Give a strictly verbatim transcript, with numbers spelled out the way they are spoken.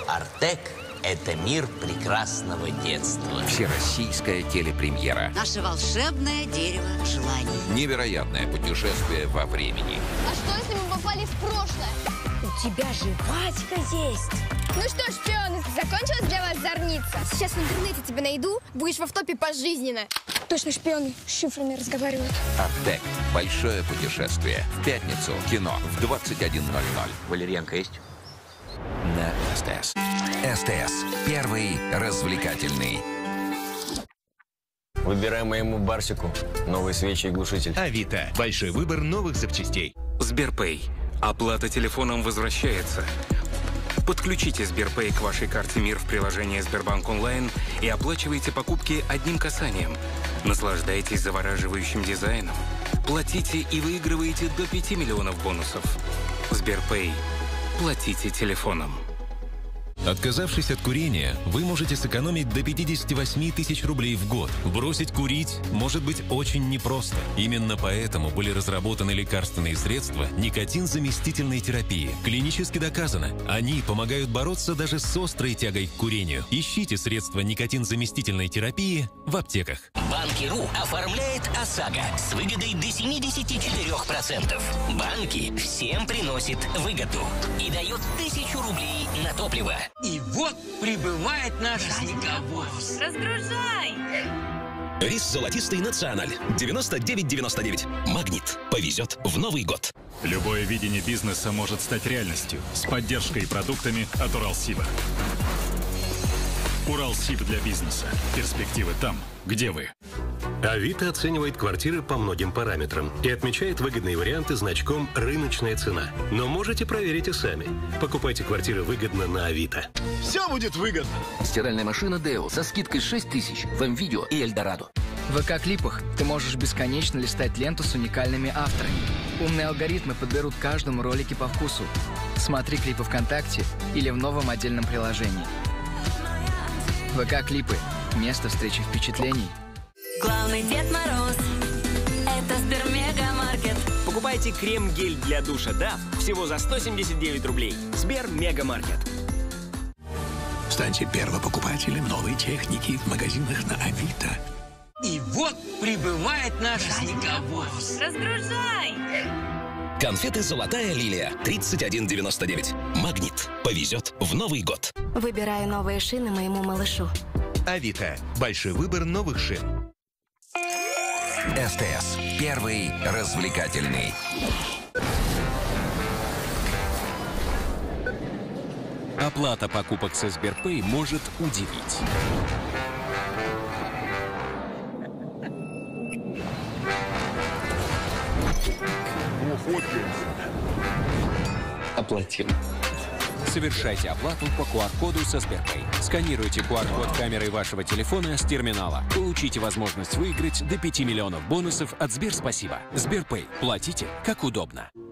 Артек – это мир прекрасного детства. Всероссийская телепремьера. Наше волшебное дерево желаний. Невероятное путешествие во времени. А что, если мы попали в прошлое? У тебя же Вадька есть. Ну что, шпионы, закончилась для вас зорница? Сейчас в интернете тебя найду, будешь в автопе пожизненно. Точно, шпионы с шифрами разговаривают. Артек. Большое путешествие. В пятницу. Кино в двадцать один ноль ноль. Валерьянка есть? На СТС. СТС. Первый развлекательный. Выбирай моему Барсику новые свечи и глушитель. Авито. Большой выбор новых запчастей. Сберпэй. Оплата телефоном возвращается. Подключите Сберпэй к вашей карте МИР в приложении Сбербанк онлайн и оплачивайте покупки одним касанием. Наслаждайтесь завораживающим дизайном. Платите и выигрываете до пяти миллионов бонусов. Сберпэй. Платите телефоном. Отказавшись от курения, вы можете сэкономить до пятидесяти восьми тысяч рублей в год. Бросить курить может быть очень непросто. Именно поэтому были разработаны лекарственные средства никотин-заместительной терапии. Клинически доказано, они помогают бороться даже с острой тягой к курению. Ищите средства никотин-заместительной терапии в аптеках. Банки.ру оформляет ОСАГО с выгодой до семидесяти четырёх процентов. Банки всем приносит выгоду и дает тысячу рублей на топливо. И вот прибывает наш снеговоз. Разгружай! Рис золотистый «Националь» девяносто девять девяносто девять. Магнит. Повезет в Новый год. Любое видение бизнеса может стать реальностью с поддержкой и продуктами от Уралсиба. Уралсиб для бизнеса. Перспективы там, где вы. Авито оценивает квартиры по многим параметрам и отмечает выгодные варианты значком «Рыночная цена». Но можете проверить и сами. Покупайте квартиры выгодно на Авито. Все будет выгодно. Стиральная машина Део со скидкой шесть тысяч в М-Видео и Эльдорадо. В ВК-клипах ты можешь бесконечно листать ленту с уникальными авторами. Умные алгоритмы подберут каждому ролики по вкусу. Смотри клипы ВКонтакте или в новом отдельном приложении. ВК-клипы. Место встречи впечатлений. Главный Дед Мороз — это Сбермегамаркет. Покупайте крем-гель для душа Дав всего за сто семьдесят девять рублей. Сбермегамаркет. Станьте первопокупателем новой техники в магазинах на Авито. И вот прибывает наш снеговоз. Разгружай! Конфеты «Золотая лилия» тридцать один девяносто девять. Магнит. Повезет в Новый год. Выбираю новые шины моему малышу. Авито. Большой выбор новых шин. СТС. Первый развлекательный. Оплата покупок со Сберпэй может удивить. Оплатим. Совершайте оплату по ку ар-коду со Сберпэй. Сканируйте ку ар-код камерой вашего телефона с терминала. Получите возможность выиграть до пяти миллионов бонусов от Сберспасибо. Сберпэй. Платите как удобно.